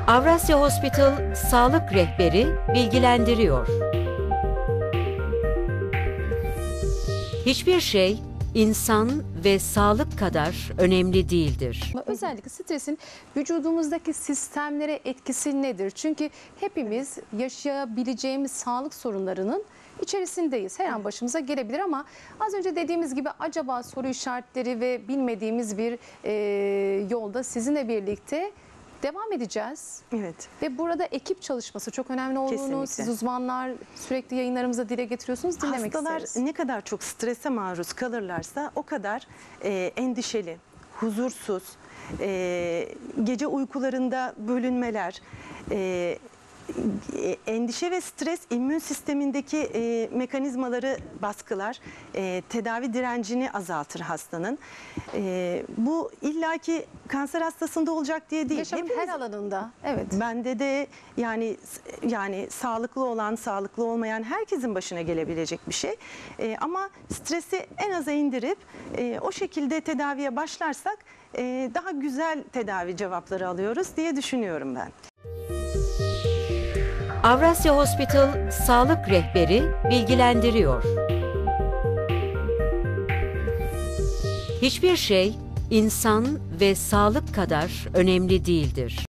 Avrasya Hospital Sağlık Rehberi bilgilendiriyor. Hiçbir şey insan ve sağlık kadar önemli değildir. Özellikle stresin vücudumuzdaki sistemlere etkisi nedir? Çünkü hepimiz yaşayabileceğimiz sağlık sorunlarının içerisindeyiz. Her an başımıza gelebilir ama az önce dediğimiz gibi acaba soru işaretleri ve bilmediğimiz bir yolda sizinle birlikte devam edeceğiz. Evet. Ve burada ekip çalışması çok önemli olduğunu Kesinlikle. siz uzmanlar sürekli yayınlarımızda dile getiriyorsunuz. Dinlemek Hastalar isteriz. ne kadar çok strese maruz kalırlarsa o kadar endişeli, huzursuz, gece uykularında bölünmeler, endişe ve stres immün sistemindeki mekanizmaları baskılar, tedavi direncini azaltır hastanın. Bu illaki kanser hastasında olacak diye değil. Yaşamın her alanında. Evet. Bende de yani sağlıklı olan, sağlıklı olmayan herkesin başına gelebilecek bir şey. Ama stresi en aza indirip o şekilde tedaviye başlarsak daha güzel tedavi cevapları alıyoruz diye düşünüyorum ben. Avrasya Hospital Sağlık Rehberi bilgilendiriyor. Hiçbir şey insan ve sağlık kadar önemli değildir.